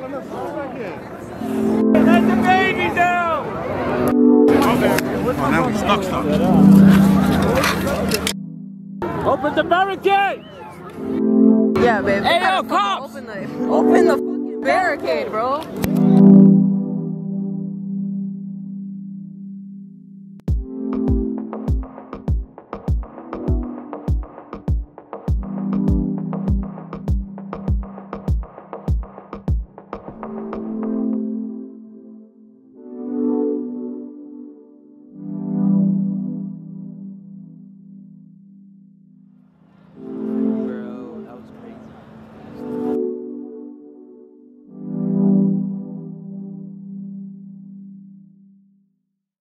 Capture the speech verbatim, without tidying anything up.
Let the baby down! Oh, now we stuck, stuck. Open the barricade! Yeah, babe. Hey, yo, cops! Open the, open the fucking barricade, bro.